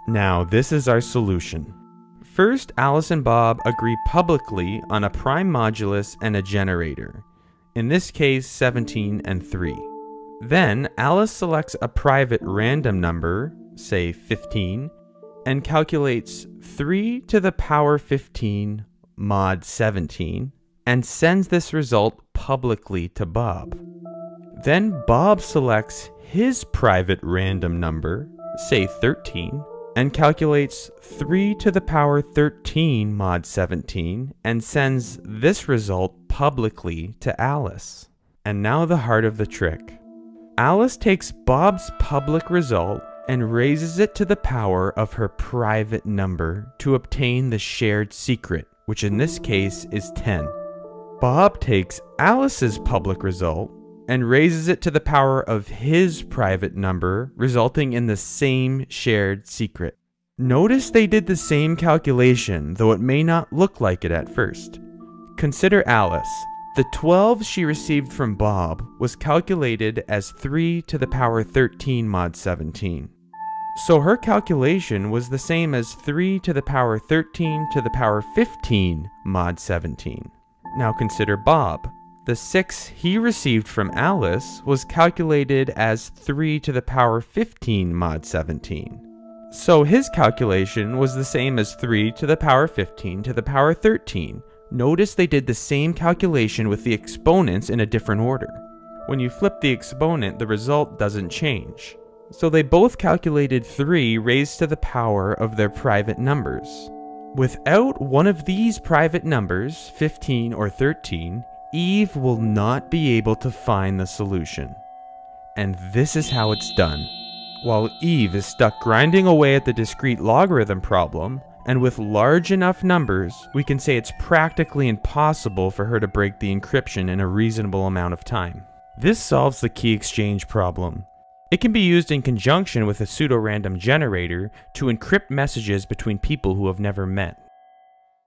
Now this is our solution. First, Alice and Bob agree publicly on a prime modulus and a generator, in this case 17 and 3. Then Alice selects a private random number, say 15, and calculates 3 to the power 15 mod 17, and sends this result publicly to Bob. Then Bob selects his private random number, say 13, and calculates 3 to the power 13 mod 17, and sends this result publicly to Alice. And now the heart of the trick. Alice takes Bob's public result and raises it to the power of her private number to obtain the shared secret, which in this case is 10. Bob takes Alice's public result and raises it to the power of his private number, resulting in the same shared secret. Notice they did the same calculation, though it may not look like it at first. Consider Alice. The 12 she received from Bob was calculated as 3 to the power 13 mod 17. So her calculation was the same as 3 to the power 13 to the power 15 mod 17. Now consider Bob. The 6 he received from Alice was calculated as 3 to the power 15 mod 17. So his calculation was the same as 3 to the power 15 to the power 13. Notice they did the same calculation with the exponents in a different order. When you flip the exponent, the result doesn't change. So they both calculated 3 raised to the power of their private numbers. Without one of these private numbers, 15 or 13, Eve will not be able to find the solution. And this is how it's done. While Eve is stuck grinding away at the discrete logarithm problem, and with large enough numbers, we can say it's practically impossible for her to break the encryption in a reasonable amount of time. This solves the key exchange problem. It can be used in conjunction with a pseudo-random generator to encrypt messages between people who have never met.